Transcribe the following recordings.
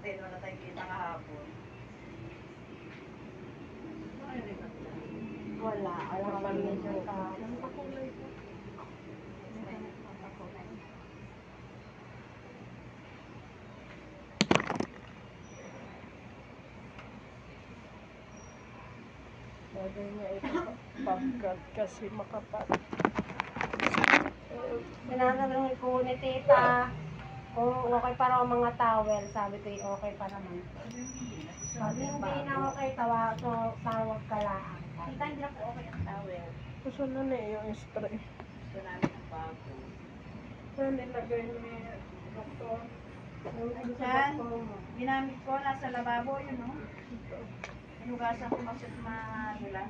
natin. Wala tayong kita kahapon. Wala. Alam ka major ka. Bagay nga ito pagkat kasi makapal. Tinatanong ko ni tita kung okay pa raw mga towel. Sabi ko okay pa naman. Sabi hindi na okay, tawag ka lang. Tita, hindi na po okay ang towel. Gusto na na yung spray. Gusto namin ang bago. Ano nilagay ni doktor? Diyan, ginamit ko, nasa lababo yun, no? Hinugasan ko kasi madulas.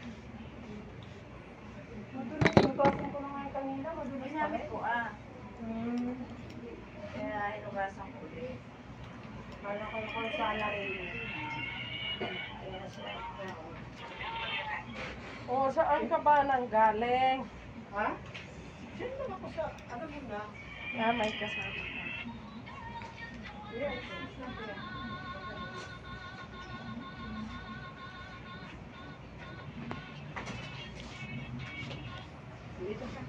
Madulas, hugasan ko na nga kanina. Madulas pa Ginamit rin. ko, Kaya hinugasan ko ulit. Kala ko yung salary. O, saan ka ba nang galing? Ha? Diyan naman ako sa, ano mo na? Ah, may kasama ka. Yes. Dito ka.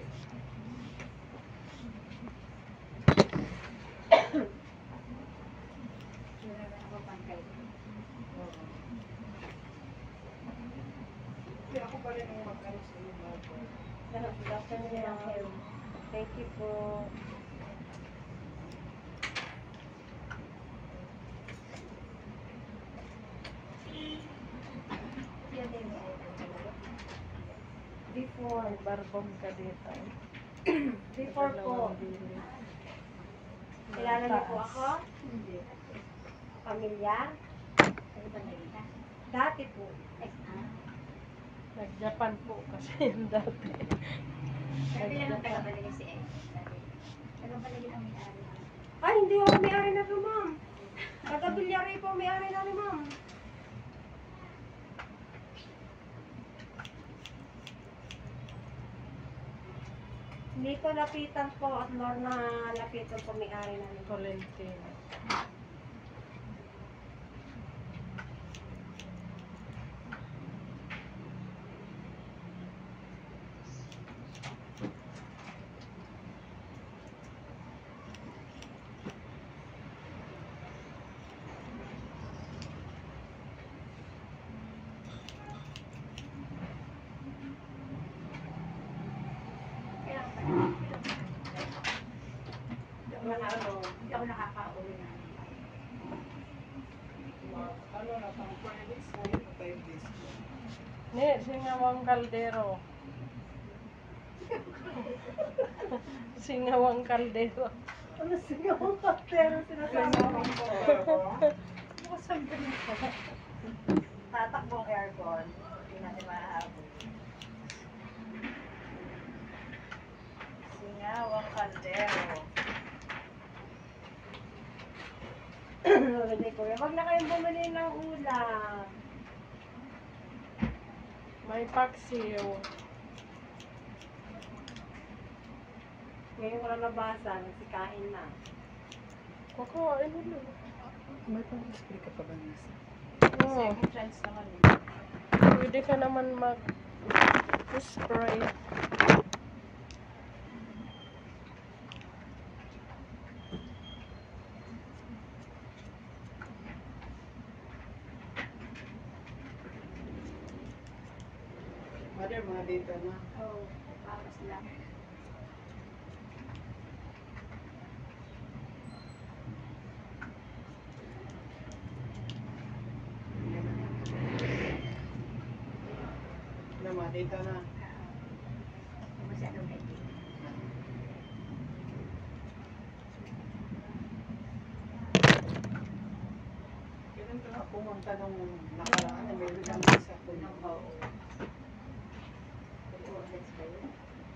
Hindi ako pa rin ang mag-alis sa iyo. Good afternoon. Thank you po. Before. Barbong ka dito. Before po. Kilala niyo po ako? Hindi. Pamilyar? Dati po. Nag-Japan po kasi yung dati. Sabi lang ang tagabalik si Ed. Tagabalik ang may-ari. Ay, hindi ako may-ari na ito, ma'am. Taga-Bilyari po may-ari na rin, ma'am. Hindi ko lapitan po at Lorna lapitan po may-ari na rin. Tolentino. Hindi ako nakaka-uwi na. Ano na, pang 4 days na yun, 5 days. Ne, singawang kaldero. Singawang kaldero. Ano sigaw ang kaptero sinasabi mo? Tatakbong aircon. Hindi natin mahahabol. Singawang kaldero. Hindi ko. Wag na kayong bumili ng ulam. May paksiw. Ngayon ko na nabasa, nagsikain na. Kakain mo lang. May pang-spray ka pa ba nisa? Oo. Second chance naman eh. Pwede ka naman mag-spray. Mother, mga data na. Oo, para sila. Na mga data na. Masyadong heavy. Kailan ka na pumunta nung nakaraan na meron kang isa ko na. Oo. Oras ba yun?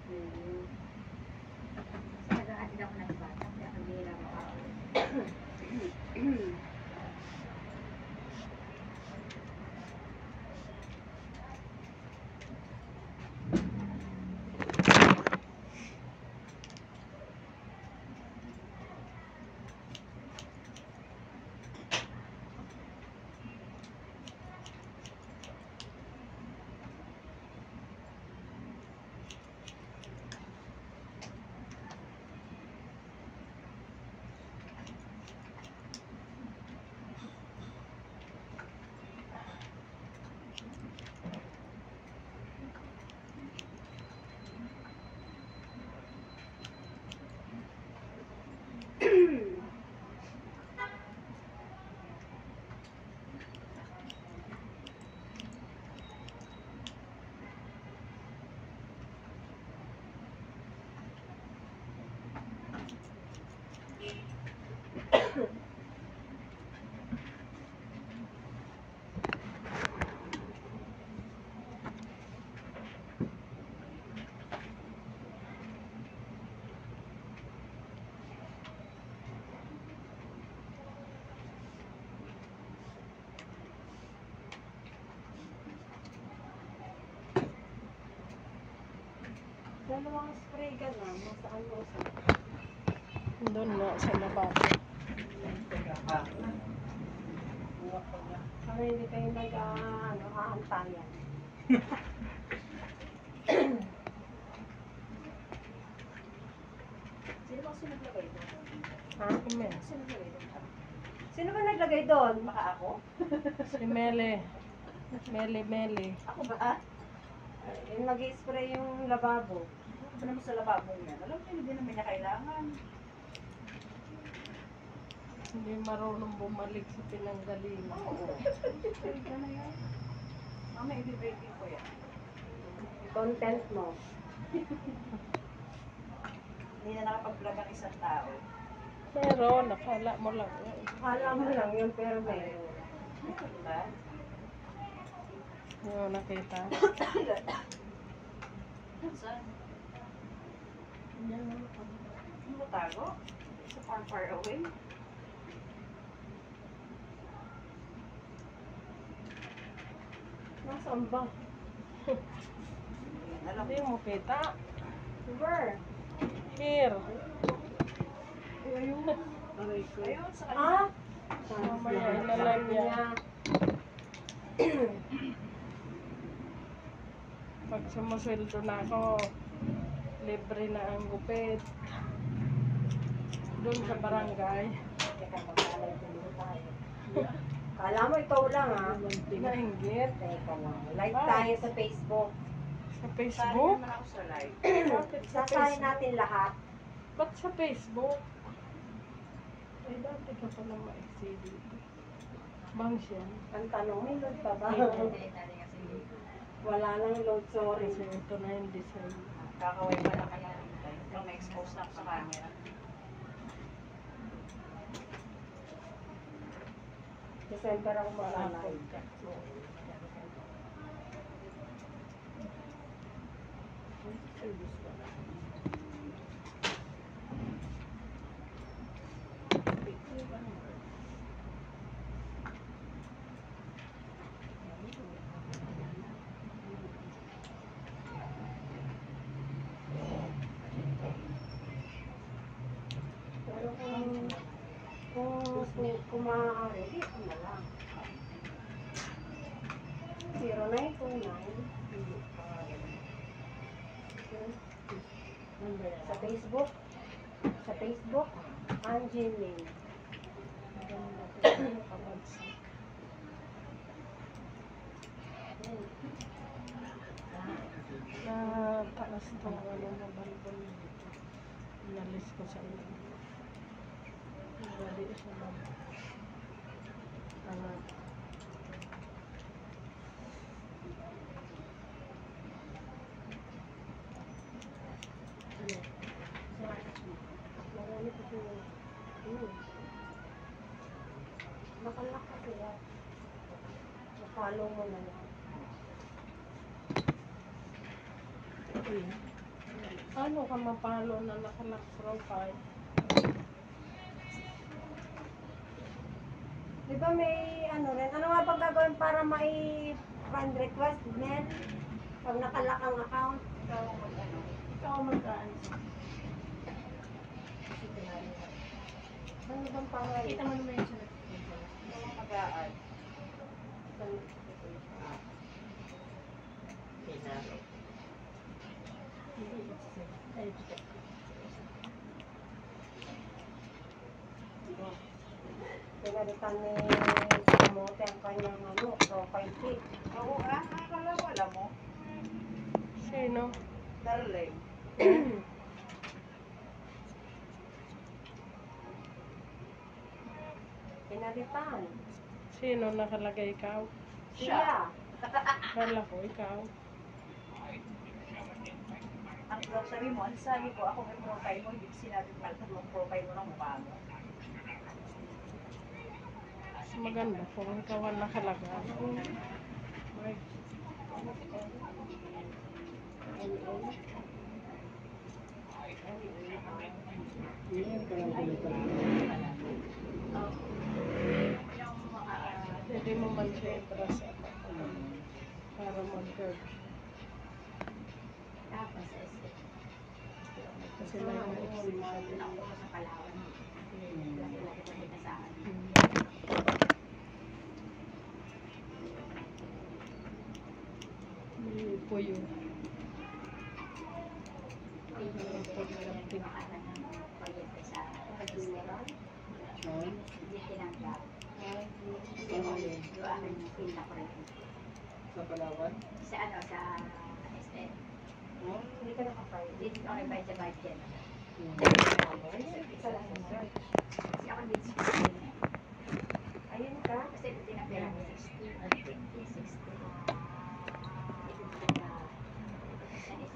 Sa nag-aatid ako ng bata, kaya ang bihira mo ako. Dalawang spray ka na, masaan mo sa Doon nga sa lababo. para hindi kayo aantayan. Sino ba sinaglagay doon? Ha? Amen. Sino naglagay doon? Sino ba naglagay doon? Baka ako? Si Mele. Mele. Ako ba? Yung nag-spray yung lababo. Ano ba naman sa lababo yan? Alam mo, hindi naman niya kailangan. Hindi marunong bumalik sa pinanggalingan. Oo. Ay, gano'n yan. Mama, i-breaking ko yan. Content mo. Hindi na nakapag-vlog ang isang tao. Pero nakala mo lang. Akala mo lang yun, pero meron. Diba? Hindi mo nakita. Saan? Ano mo tago? Sa far away? Nasaan ba? Alam Hindi mo kita. Where? Here. Ayun, sa kanya. Ah? Mamaya inalan niya. Pag sumusweldo na ako, libre na ang gupit. Doon sa barangay. Teka, magkalay tuloy tayo. Kala mo ikaw lang ha? Nainggit. Teka lang. Like tayo sa Facebook. Sa Saan Facebook? naman ako sa live? Bakit sa Sasahin Facebook? natin lahat. Ba't sa Facebook? Ay, dati ka pala ma-exceed dito. Bangs yan. Ang tanong, may load pa ba? Hindi, nani kasi Wala nang load, sorry. Kasi ito na yung design. kakaway pa lang kaya. Ikaw ma-expose na ako sa camera. December ako Malapot mag-alay. ka. Service ka na. Pero kung maaari, dito na lang. 0929 sa Facebook. Sa Facebook, Angie May. Sa taas tong ano na balbon dito. Inalis ko sa iyo. Wali siya lang. Angat. Marami ko siya. Nakalak ka siya. Napalo mo na lang. Uy. Ano ka mapalo na nakalock profile? Di ba may ano rin? Ano nga pag gagawin para mai friend request, Nel? Pag nakalak ang account? Ikaw mag-ano. Ano bang pangalan? Kita mo naman yung sunod. Ikaw mag-aan. Pinalitan ni Kamote ang kanyang profile pic. Oo nga, akala ko alam mo. Sino? Darling. Pinalitan. Sino nakalagay ikaw? Siya. Kala ko ikaw. Ang sabi mo, ang sabi ko, ako may profile mo, hindi sinabi mo ang profile mo ng mukha mo. Mas maganda kung ikaw ang nakalagay. Ay. Pwede mo man siya i-press up para mag-curve. Tapos, Kasi may exhibition. Ako sa Palawan. Laki-laki kami na sa akin. May puyo. Pinakalan ng pagyente sa restaurant. Hindi tinanggap. Yung aking pinaka-friend. Sa Palawan? Sa ano, sa SM. Hindi ka nakapay. Dito ako nag-buy sa budget. Isa lang yun. Kasi ako dito sa Ayun ka. kasi ito tinapira ko 60 or 50, 60. Ito tinapira sa 60.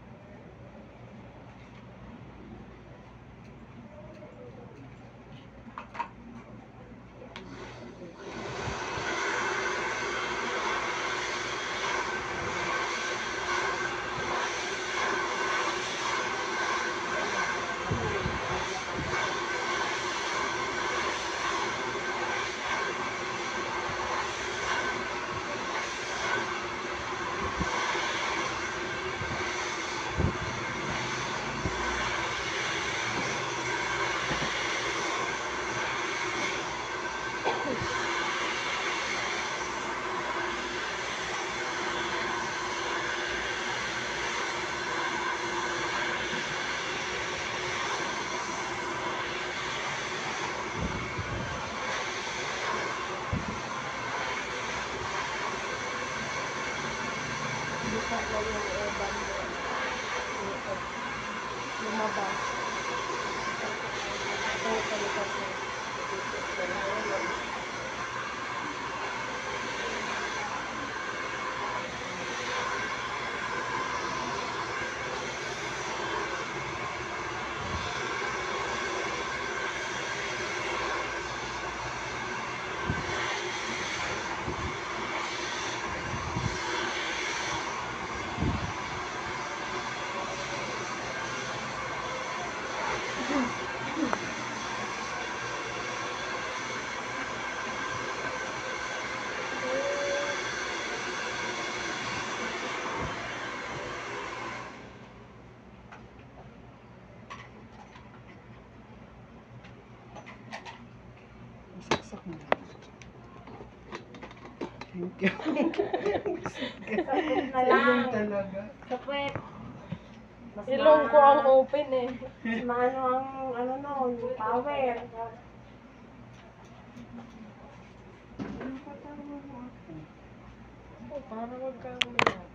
Buka na yung eban mo. Ito. Lumabas. Ito palikas na. Masaksak mo. Thank you. Sakit na Ilong lang. talaga. Sakit. Mas Ilong ko ang open eh. mas maano ang ano noon, power. Oh, para wag kang umiyak.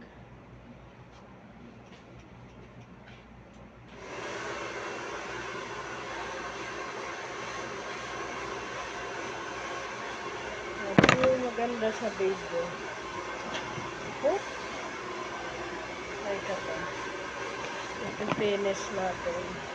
Ito yung maganda sa video. Oh? Ay, kata. Ito finish natin.